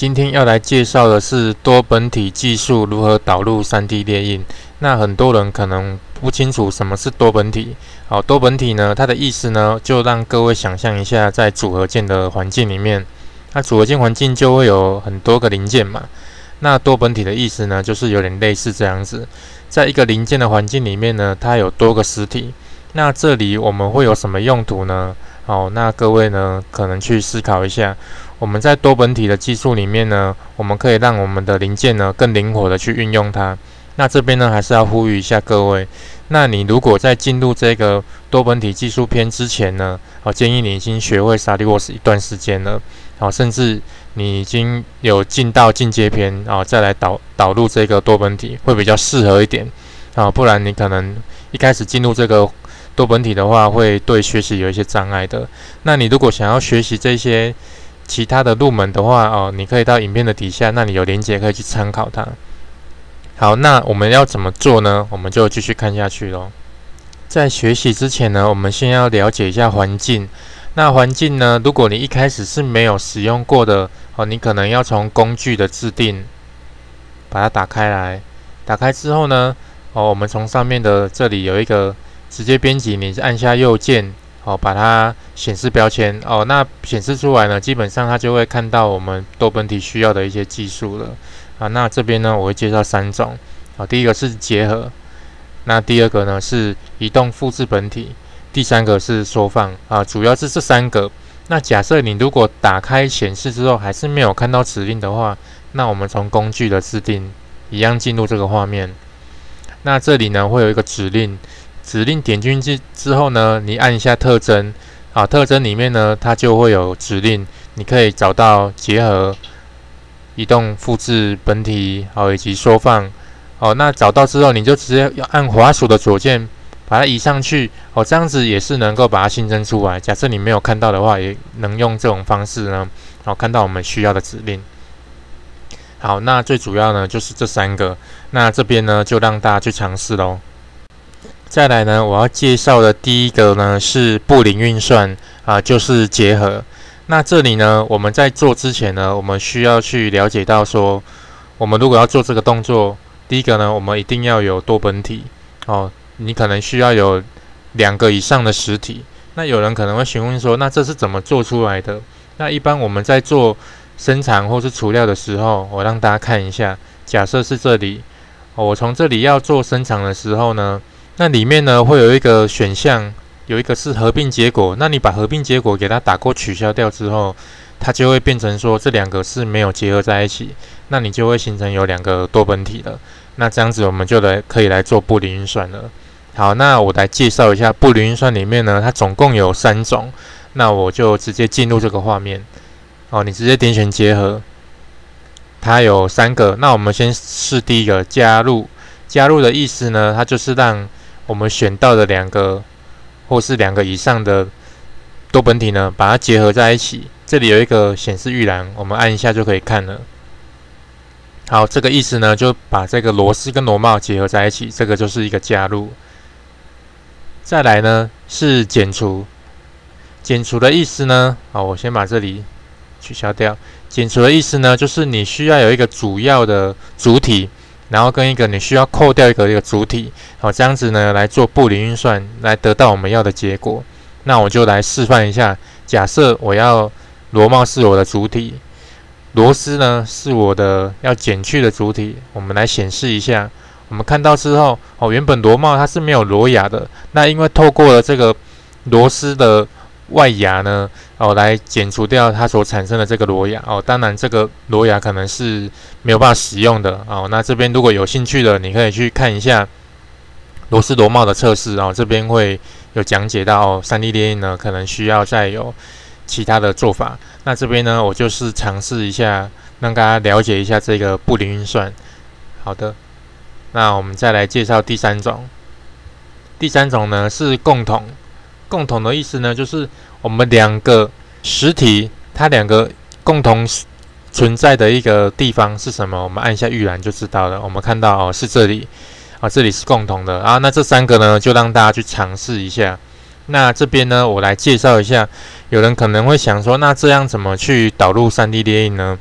今天要来介绍的是多本体技术如何导入 3D 列印。那很多人可能不清楚什么是多本体。好，多本体呢，它的意思呢，就让各位想象一下，在组合件的环境里面，那组合件环境就会有很多个零件嘛。那多本体的意思呢，就是有点类似这样子，在一个零件的环境里面呢，它有多个实体。那这里我们会有什么用途呢？好，那各位呢，可能去思考一下。我们在多本体的技术里面呢，我们可以让我们的零件呢更灵活的去运用它。那这边呢，还是要呼吁一下各位。那你如果在进入这个多本体技术篇之前呢，建议你已经学会 SolidWorks 一段时间了，甚至你已经有进到进阶篇再来导入这个多本体，会比较适合一点不然你可能一开始进入这个多本体的话，会对学习有一些障碍的。那你如果想要学习这些其他的入门的话你可以到影片的底下，那里有连结可以去参考它。好，那我们要怎么做呢？我们就继续看下去咯。在学习之前呢，我们先要了解一下环境。那环境呢，如果你一开始是没有使用过的你可能要从工具的制定把它打开来。打开之后呢，我们从上面的这里有一个直接编辑，你按下右键把它显示标签那显示出来呢，基本上它就会看到我们多本体需要的一些技术了那这边呢，我会介绍3种第一个是结合，那第二个呢是移动复制本体，第3个是缩放主要是这3个。那假设你如果打开显示之后还是没有看到指令的话，那我们从工具的制定一样进入这个画面。那这里呢会有一个指令点进去之后呢，你按一下特征特征里面呢，它就会有指令，你可以找到结合、移动复制本体以及缩放那找到之后，你就直接要按滑鼠的左键把它移上去这样子也是能够把它新增出来。假设你没有看到的话，也能用这种方式呢看到我们需要的指令。好，那最主要呢就是这3个，那这边呢就让大家去尝试咯。再来呢，我要介绍的第一个呢是布林运算就是结合。那这里呢，我们在做之前呢，我们需要去了解到说，我们如果要做这个动作，第一个呢，我们一定要有多本体你可能需要有2个以上的实体。那有人可能会询问说，那这是怎么做出来的？那一般我们在做生产或是除料的时候，我让大家看一下。假设是这里我从这里要做生产的时候呢，那里面呢会有一个选项，有一个是合并结果。那你把合并结果给它打勾取消掉之后，它就会变成说这2个是没有结合在一起，那你就会形成有2个多本体了。那这样子我们就可以来做布林运算了。好，那我来介绍一下布林运算里面呢，它总共有3种。那我就直接进入这个画面你直接点选结合，它有3个。那我们先试第一个加入。加入的意思呢，它就是让我们选到的2个或是2个以上的多本体呢，把它结合在一起。这里有一个显示预览，我们按一下就可以看了。好，这个意思呢，就把这个螺丝跟螺帽结合在一起，这个就是一个加入。再来呢是减除。减除的意思呢，我先把这里取消掉。减除的意思呢，就是你需要有一个主要的主体，然后跟一个你需要扣掉一个主体这样子呢来做布林运算，来得到我们要的结果。那我就来示范一下。假设我要螺帽是我的主体，螺丝呢是我的要减去的主体。我们来显示一下，我们看到之后原本螺帽它是没有螺牙的，那因为透过了这个螺丝的外牙呢来减除掉它所产生的这个螺牙当然这个螺牙可能是没有办法使用的那这边如果有兴趣的，你可以去看一下螺丝螺帽的测试这边会有讲解到3D 列印呢可能需要再有其他的做法。那这边呢，我就是尝试一下，让大家了解一下这个布林运算。好的，那我们再来介绍第3种。第3种呢是共同。共同的意思呢，就是我们2个实体，它2个共同存在的一个地方是什么？我们按一下预览就知道了。我们看到是这里这里是共同的那这3个呢，就让大家去尝试一下。那这边呢，我来介绍一下。有人可能会想说，那这样怎么去导入 3D 列印呢？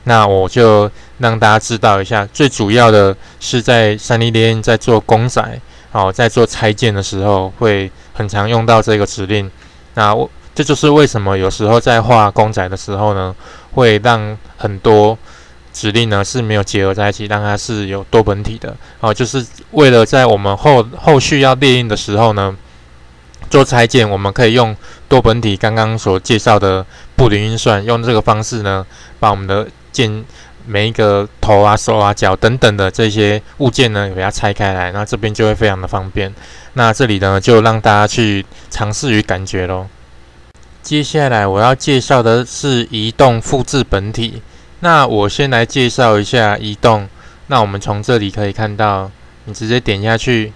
那我就让大家知道一下，最主要的是在3D 列印在做公仔，在做拆件的时候会很常用到这个指令。那这就是为什么有时候在画公仔的时候呢，会让很多指令呢是没有结合在一起，让它是有多本体的。就是为了在我们后续要列印的时候呢，做拆件，我们可以用多本体刚刚所介绍的布林运算，用这个方式呢，把我们的件每一个头啊、手啊、脚等等的这些物件呢，给它拆开来，那这边就会非常的方便。那这里呢，就让大家去尝试与感觉咯。接下来我要介绍的是移动复制本体。那我先来介绍一下移动。那我们从这里可以看到，你直接点下去，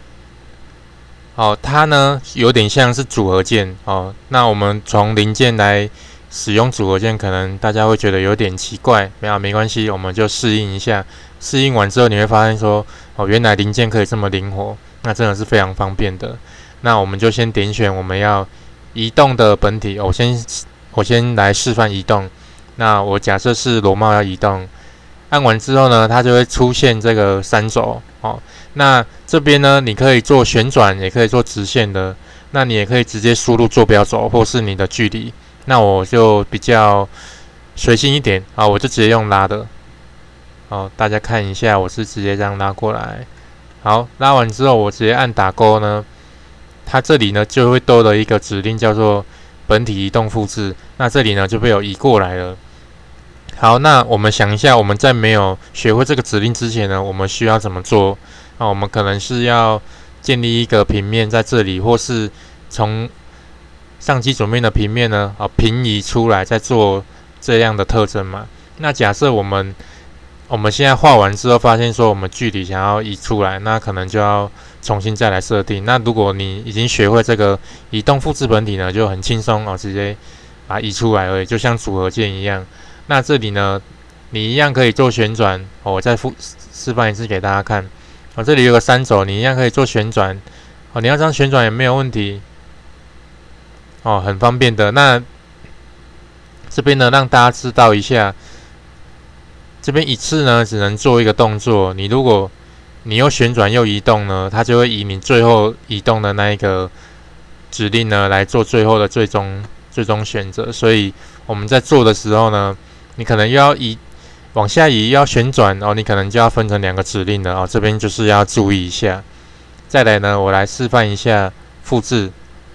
它呢有点像是组合键。那我们从零件来使用组合键，可能大家会觉得有点奇怪，没关系，我们就适应一下。适应完之后，你会发现说，原来零件可以这么灵活，那真的是非常方便的。那我们就先点选我们要移动的本体。我先来示范移动。那我假设是螺帽要移动，按完之后呢，它就会出现这个3轴。那这边呢，你可以做旋转，也可以做直线的。那你也可以直接输入坐标轴或是你的距离。那我就比较随性一点我就直接用拉的。大家看一下，我是直接这样拉过来。好，拉完之后，我直接按打勾呢，它这里呢就会多了一个指令叫做本体移动复制。那这里呢就被我移过来了。好，那我们想一下，我们在没有学会这个指令之前呢，我们需要怎么做？我们可能是要建立一个平面在这里，或是从上机左面的平面呢，平移出来，再做这样的特征嘛。那假设我们现在画完之后，发现说我们距离想要移出来，那可能就要重新再来设定。那如果你已经学会这个移动复制本体呢，就很轻松直接把它移出来而已，就像组合键一样。那这里呢，你一样可以做旋转。我再示范一次给大家看。这里有个3轴，你一样可以做旋转。你要这样旋转也没有问题。很方便的。那这边呢，让大家知道一下，这边一次呢只能做一个动作。如果你又旋转又移动呢，它就会以你最后移动的那一个指令呢来做最后的最终选择。所以我们在做的时候呢，你可能又要往下移，要旋转你可能就要分成2个指令了这边就是要注意一下。再来呢，我来示范一下复制。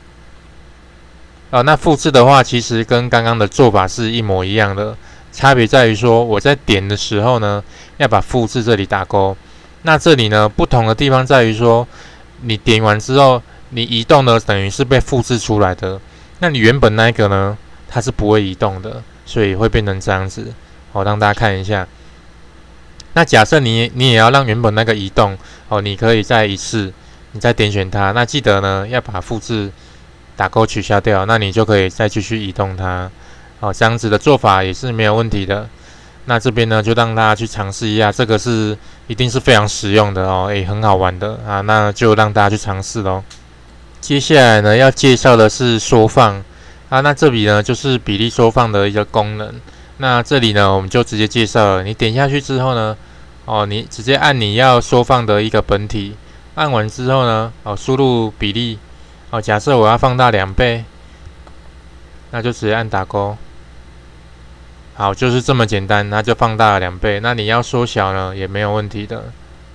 那复制的话，其实跟刚刚的做法是一模一样的，差别在于说我在点的时候呢，要把复制这里打勾。那这里呢，不同的地方在于说，你点完之后，你移动呢，等于是被复制出来的。那你原本那个呢，它是不会移动的，所以会变成这样子。让大家看一下。那假设你也要让原本那个移动，你可以再一次，你再点选它。那记得呢，要把复制打勾取消掉，那你就可以再继续移动它。这样子的做法也是没有问题的。那这边呢，就让大家去尝试一下，这个一定是非常实用的很好玩的那就让大家去尝试咯。接下来呢，要介绍的是缩放那这里呢就是比例缩放的一个功能。那这里呢，我们就直接介绍了。你点下去之后呢，你直接按你要缩放的一个本体，按完之后呢，输入比例，假设我要放大2倍，那就直接按打勾。好，就是这么简单，那就放大了2倍。那你要缩小呢，也没有问题的。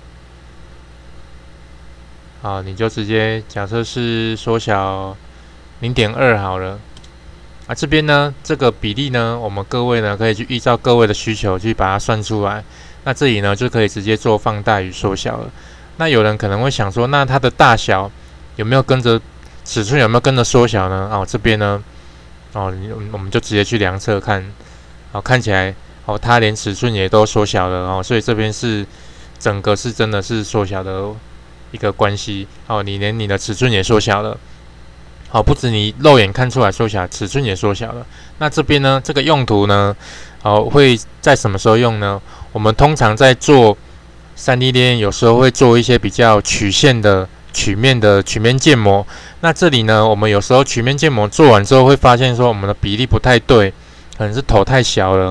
好，你就直接假设是缩小0.2好了。这边呢，这个比例呢，我们各位呢可以去依照各位的需求去把它算出来。那这里呢就可以直接做放大与缩小了。那有人可能会想说，那它的大小有没有跟着尺寸有没有跟着缩小呢？这边呢，我们就直接去量测看。看起来它连尺寸也都缩小了所以这边是整个是真的是缩小的一个关系你连你的尺寸也缩小了。不止你肉眼看出来缩小，尺寸也缩小了。那这边呢，这个用途呢，会在什么时候用呢？我们通常在做3D 列印，有时候会做一些比较曲线的曲面建模。那这里呢，我们有时候曲面建模做完之后，会发现说我们的比例不太对，可能是头太小了，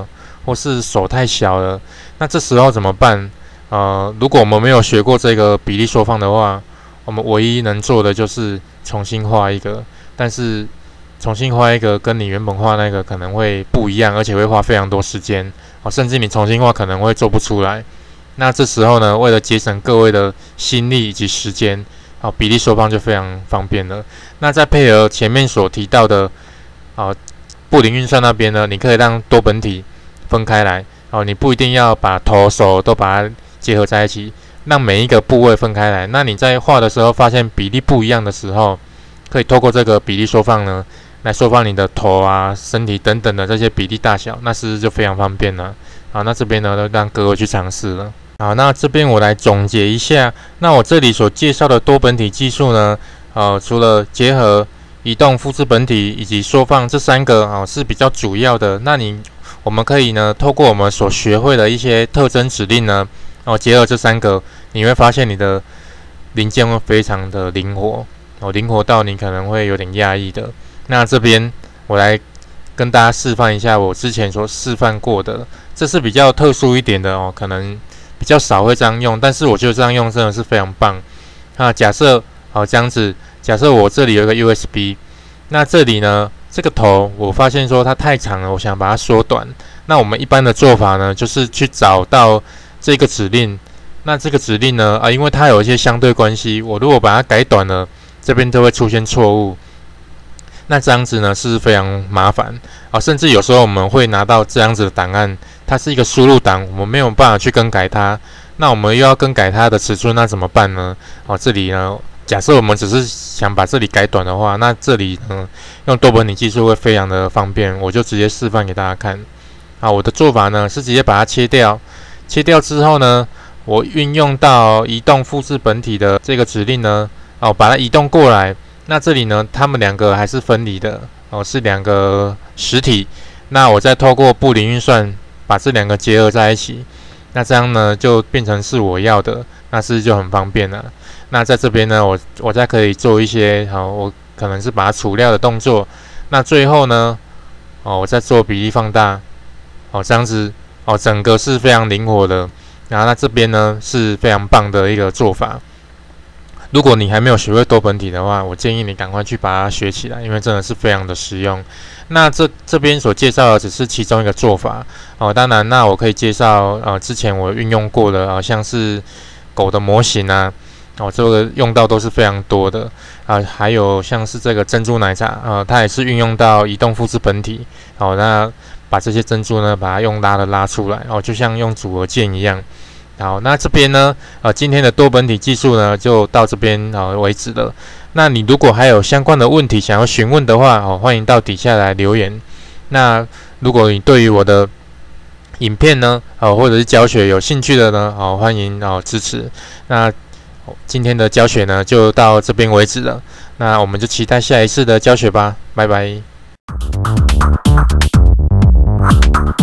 或是手太小了，那这时候怎么办？如果我们没有学过这个比例缩放的话，我们唯一能做的就是重新画一个，但是重新画一个跟你原本画那个可能会不一样，而且会花非常多时间甚至你重新画可能会做不出来。那这时候呢，为了节省各位的心力以及时间，比例缩放就非常方便了。那再配合前面所提到的布林运算那边呢，你可以让多本体分开来你不一定要把头手都把它结合在一起，让每一个部位分开来。那你在画的时候发现比例不一样的时候，可以透过这个比例缩放呢，来缩放你的头啊、身体等等的这些比例大小，那是不是就非常方便了？好，那这边呢，都让各位去尝试了。好，那这边我来总结一下，那我这里所介绍的多本体技术呢，除了结合移动、复制本体以及缩放这3个是比较主要的。那我们可以呢，透过我们所学会的一些特征指令呢，结合这3个，你会发现你的零件会非常的灵活，灵活到你可能会有点讶异的。那这边我来跟大家示范一下我之前所示范过的，这是比较特殊一点的可能比较少会这样用，但是我觉得这样用真的是非常棒。那假设这样子，假设我这里有一个 USB， 那这里呢这个头我发现说它太长了，我想把它缩短。那我们一般的做法呢，就是去找到这个指令。那这个指令呢因为它有一些相对关系，我如果把它改短了，这边就会出现错误。那这样子呢是非常麻烦甚至有时候我们会拿到这样子的档案，它是一个输入档，我们没有办法去更改它。那我们又要更改它的尺寸，那怎么办呢？这里呢，假设我们只是想把这里改短的话，那这里呢用多本体技术会非常的方便，我就直接示范给大家看。我的做法呢是直接把它切掉，切掉之后呢，我运用到移动复制本体的这个指令呢，把它移动过来。那这里呢，它们2个还是分离的是2个实体。那我再透过布林运算把这2个结合在一起，那这样呢就变成是我要的，那是不是就很方便了？那在这边呢，我再可以做一些我可能是把它除掉的动作。那最后呢，我再做比例放大，这样子整个是非常灵活的。然后那这边呢是非常棒的一个做法。如果你还没有学会多本体的话，我建议你赶快去把它学起来，因为真的是非常的实用。那这边所介绍的只是其中一个做法当然，那我可以介绍之前我运用过的像是狗的模型这个用到都是非常多的还有像是这个珍珠奶茶它也是运用到移动复制本体那把这些珍珠呢，把它用拉出来就像用组合键一样。好，那这边呢，今天的多本体技术呢，就到这边为止了。那你如果还有相关的问题想要询问的话欢迎到底下来留言。那如果你对于我的影片呢，或者是教学有兴趣的呢，欢迎支持。那今天的教学呢，就到这边为止了。那我们就期待下一次的教学吧，拜拜。